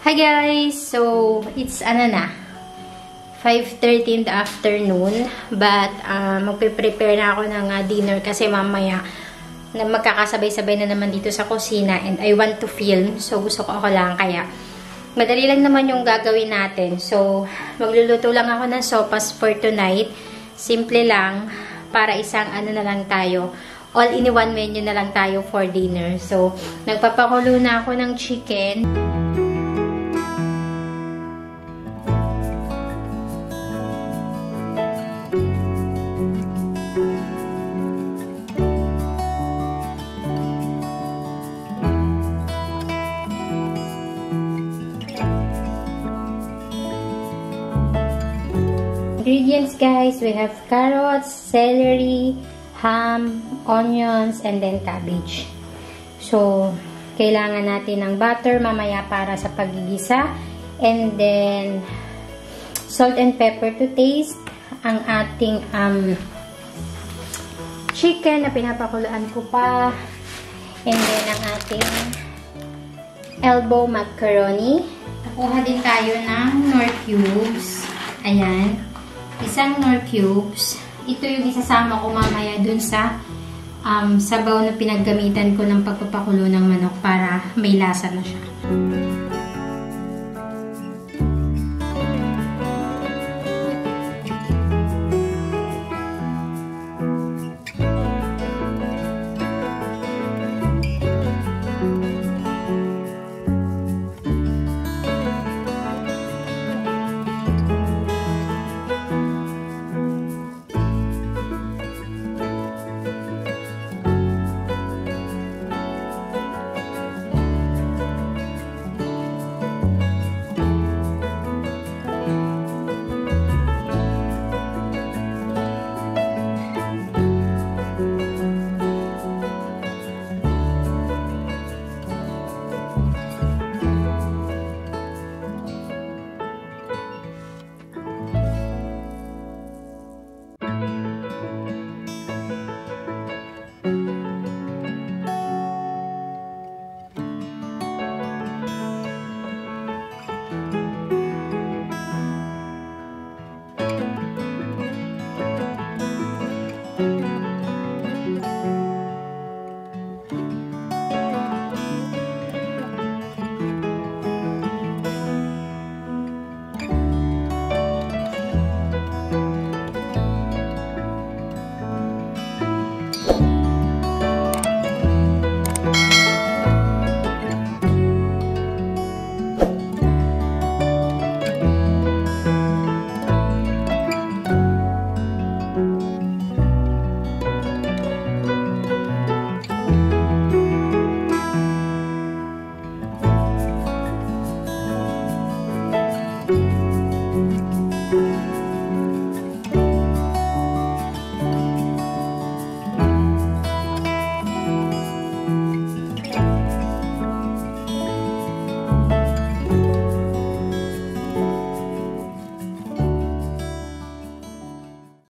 Hi guys! So, it's 5:30 in the afternoon. But, magpe-prepare na ako ng dinner kasi mamaya na magkakasabay-sabay na naman dito sa kusina and I want to film. So, gusto ko ako lang. Kaya, madali lang naman yung gagawin natin. So, magluluto lang ako ng sopas for tonight. Simple lang. Para isang na lang tayo. All-in-one menu na lang tayo for dinner. So, nagpapakulo na ako ng chicken. Ingredients guys, we have carrots, celery, ham, onions, and then cabbage. So, kailangan natin ng butter mamaya para sa paggigisa. And then, salt and pepper to taste. Ang ating chicken na pinapakuluan ko pa. And then, ang ating elbow macaroni. Nakuha din tayo ng Knorr cubes. Ayan. Isang Knorr cubes. Ito yung isasama ko mamaya dun sa sabaw na pinaggamitan ko ng pagpapakulo ng manok para may lasa na siya.